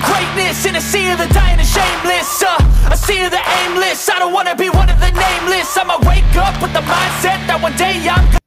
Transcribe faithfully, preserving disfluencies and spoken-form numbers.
greatness in a sea of the dying and shameless, uh, a sea of the aimless. I don't wanna be one of the nameless. I'ma wake up with the mindset that one day I'm